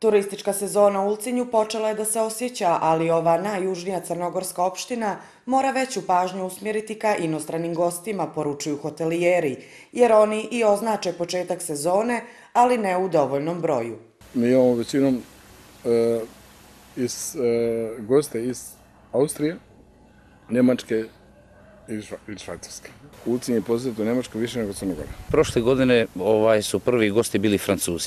Turistička sezona u Ulcinju počela je da se osjeća, ali ova najjužnija crnogorska opština mora veću pažnju usmjeriti ka inostranim gostima, poručuju hotelijeri, jer oni i označe početak sezone, ali ne u dovoljnom broju. Mi imamo većinom goste iz Austrije, Njemačke i Švajcarske. Ulcinj je posjetio Njemačku više nego Crna Gora. Prošle godine su prvi gosti bili Francuzi.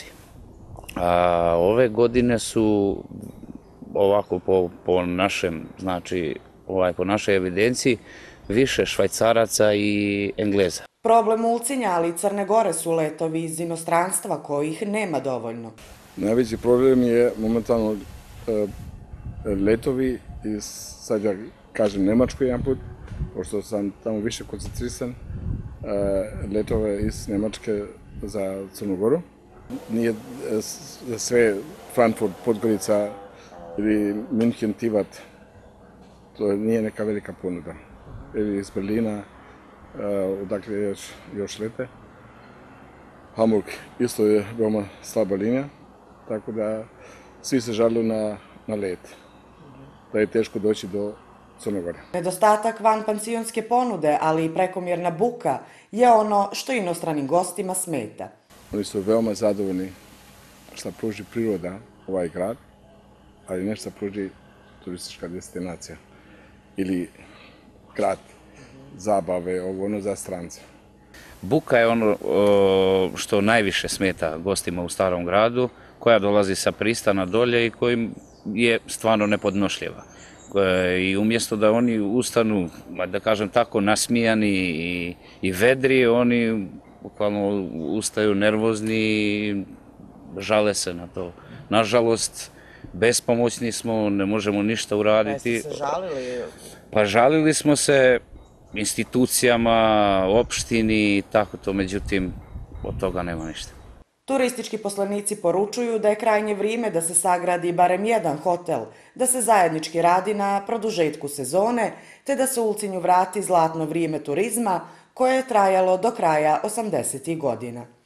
A ove godine su ovako po našem, znači po našoj evidenciji više Švajcaraca i Engleza. Problem Ulcinja, ali i Crne Gore su letovi iz inostranstva kojih nema dovoljno. Najveći problem je momentalno letovi iz, sad ja kažem Njemačku jedan put, pošto sam tamo više koncentrisan, letove iz Njemačke za Crnu Goru. Nije sve Frankfurt, Podgorica ili München, Tivat, to nije neka velika ponuda. Ili iz Berlina, odakle još lete. Hamburg isto je veoma slaba linija, tako da svi se žale na let, da je teško doći do Crne Gore. Nedostatak vanpansionske ponude, ali i prekomjerna buka je ono što inostranim gostima smeta. Oni su veoma zadovoljni što pruži priroda ovaj grad, ali ne što pruži turistička destinacija ili grad zabave, ono za strance. Buka je ono što najviše smeta gostima u starom gradu, koja dolazi sa pristana dolje i kojim je stvarno nepodnošljiva. I umjesto da oni ustanu, da kažem tako, nasmijani i vedri, oni bukvalno ustaju nervozni i žale se na to. Nažalost, bespomoćni smo, ne možemo ništa uraditi. Jeste se žalili? Pa žalili smo se institucijama, opštini i tako to, međutim, od toga nema ništa. Turistički poslanici poručuju da je krajnje vrijeme da se sagradi barem jedan hotel, da se zajednički radi na produžetku sezone, te da se Ulcinju vrati zlatno vrijeme turizma koje je trajalo do kraja 80. godina.